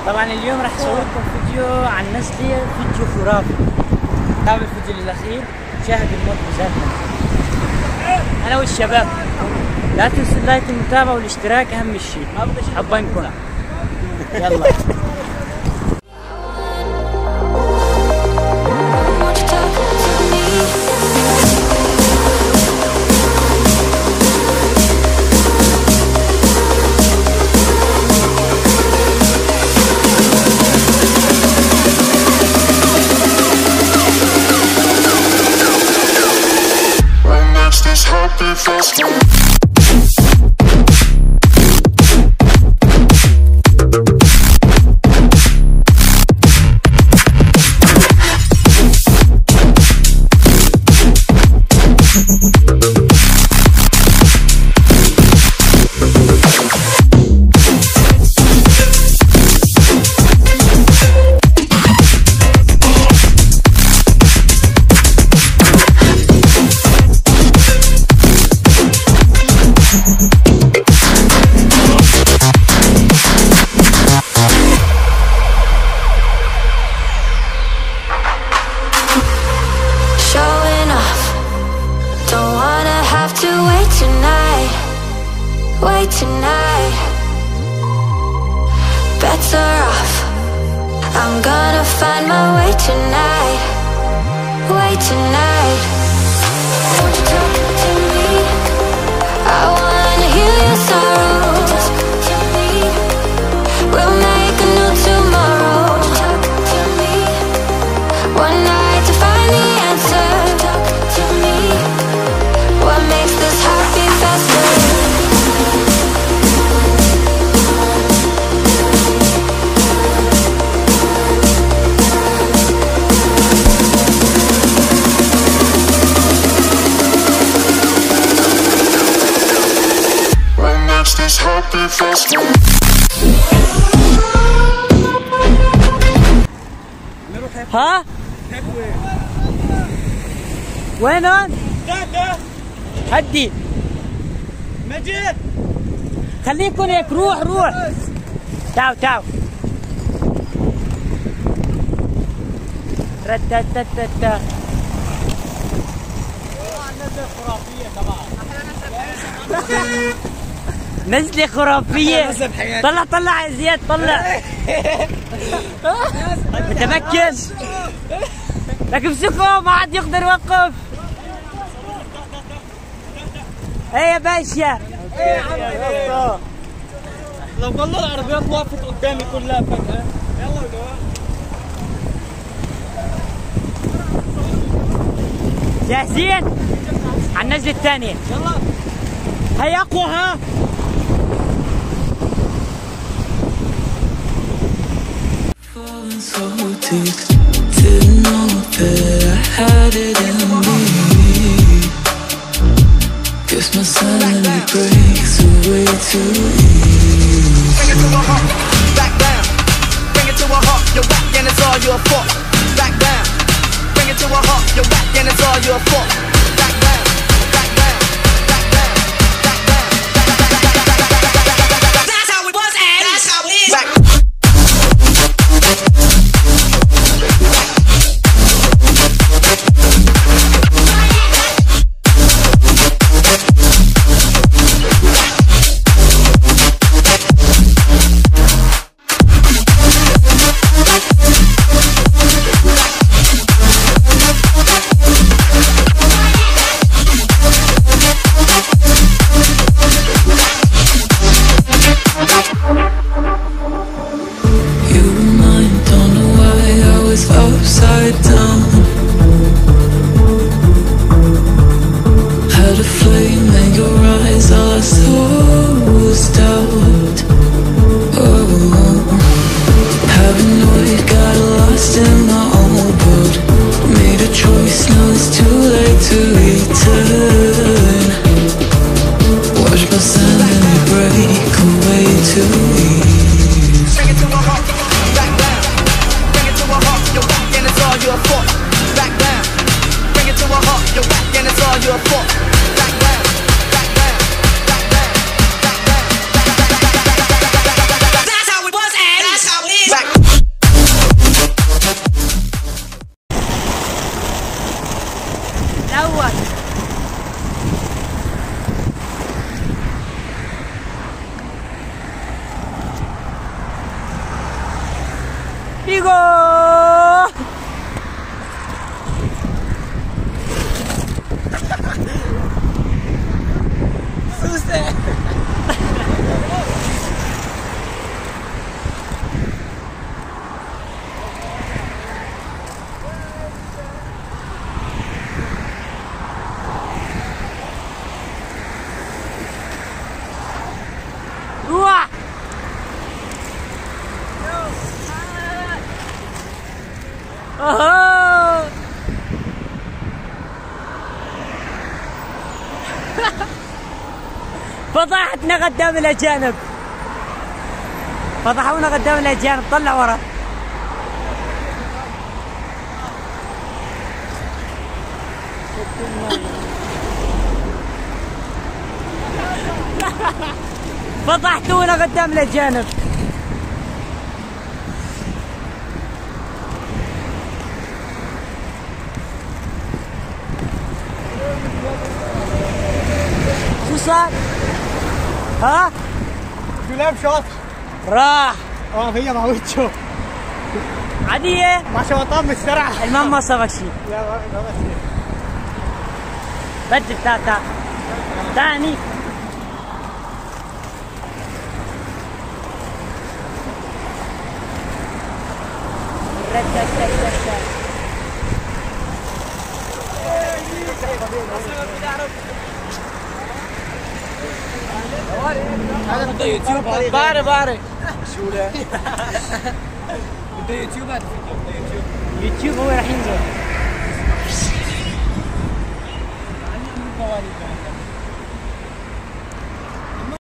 طبعا اليوم راح اسوي لكم فيديو عن نزلة، فيديو خرافي. تابعوا الفيديو للاخير، شاهدوا الموت بذاتنا انا والشباب. لا تنسوا اللايك والمتابعة والاشتراك، اهم شيء. حبينكم. يلا. Wait tonight, better off. I'm gonna find my way tonight. Wait tonight. Won't you talk to me? I wanna heal your sorrows. Talk to me. We'll make a new tomorrow. Talk to me. One night to find the answer. Talk to me. What makes this heart beat faster? ها؟ وين هون؟ هدي مجيد، خليكن هيك. روح تعوا رتتتتا. نزلة خرافية طبعا. نزلة خرافية. طلع يا زياد، طلع. متمكن. لك امسكه، ما حد يقدر يوقف. ايه يا باشا. لو والله العربيات وقفت قدامي كلها فجأة. يلا يا جماعة. جاهزين؟ على النزلة الثانية. يلا. هي اقوى. ها؟ So deep, didn't know that I had it in me. Guess my sanity breaks away too easy. Bring it to a halt, back down. Bring it to a halt, you're whack and it's all your fault. Back down. Bring it to a halt, you're whack and it's all your fault. Back down, back down, back down, back down. That's how it was and that's how it is. Back. بيجو. سوسة. روح. اها. فضحتنا قدام الاجانب، فضحونا قدام الاجانب. طلع ورا. فضحتونا قدام الاجانب. شو صار؟ ها؟ دولاب شاط. راح. هي مع وجهه عادية. مع شواطات مسترعة. المهم ما صابك شيء. لا ما بس. بدل تا تاني. هذا يوتيوب. باري شو له؟ بده يوتيوب هذا الفيديو. يوتيوب هو راح ينزل. بده يوتيوب.